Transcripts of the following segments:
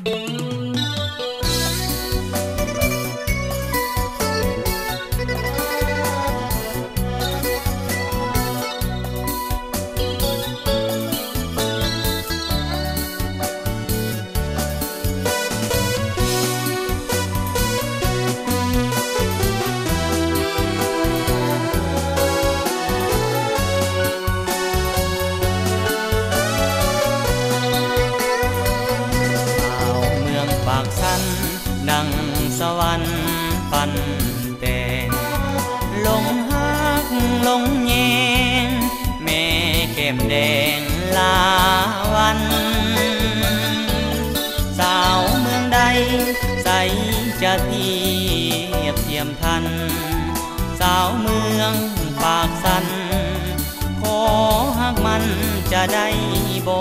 ดังสวรรค์ปันแต่งลงฮักลงแยงแม่แก้มแดงลาวันสาวเมืองใดใสจะเทียบเทียมทันสาวเมืองปากสันขอฮักมันจะได้บ่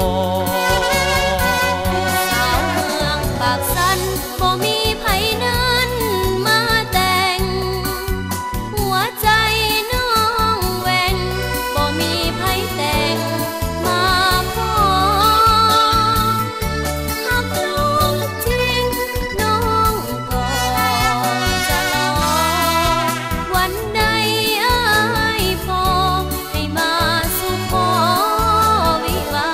สาวเมืองปากสันบ่มีไผนั้นมาแต่งหัวใจน้องแหว่งบ่มีไผแต่งมาขอหักลงจริงน้องก็จะรอวันใดอ้ายพอให้มาสู่ขอวิวา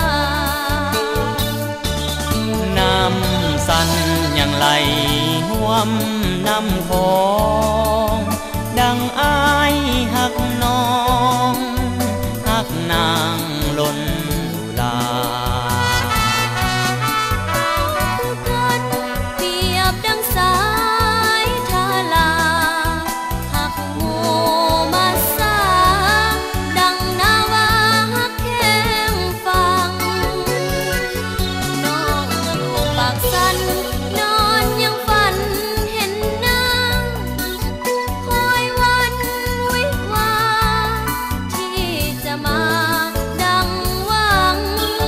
น้ำสันยังไหลห่วมน้ำโขงดังอายหักน้องหักนางล้นดุลากันเปรียบดังสายทาลาหักหมู่มาสาดังนาวาหักแข้งฟังน้องอยู่ปากสันนอนยังฝันเห็นนางคอยวันวิวาที่จะมาดังหวัง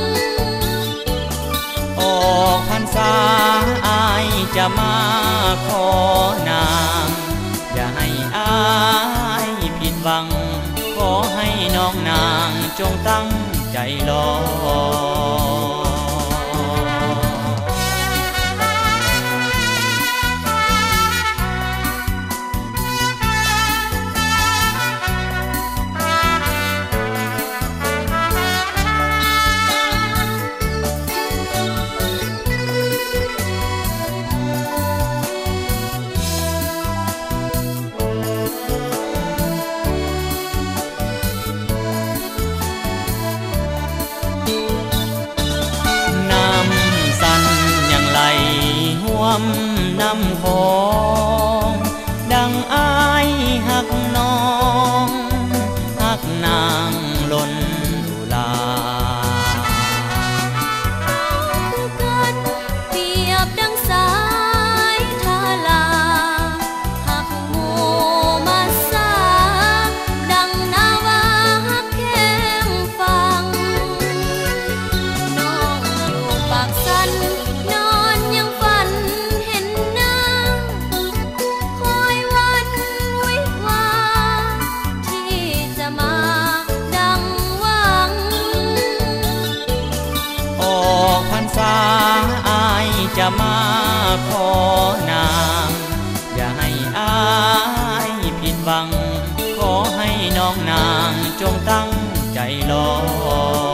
ออกพรรษาอายจะมาขอนางอย่าให้อายผิดหวังขอให้น้องนางจงตั้งใจรอห่วมน้ำโขงดังอายหักน้องหักนางล้นดุลากันเปรียบดังสายทาลาหักหมู่มาสาดังนาวาหักแข้งฟังน้องอยู่ปากสันนอนยังฝันเห็นนางคอยวันวิวาที่จะมาดังหวังออกพรรษาอายจะมาขอนางอย่าให้อายผิดหวังขอให้น้องนางจงตั้งใจรอ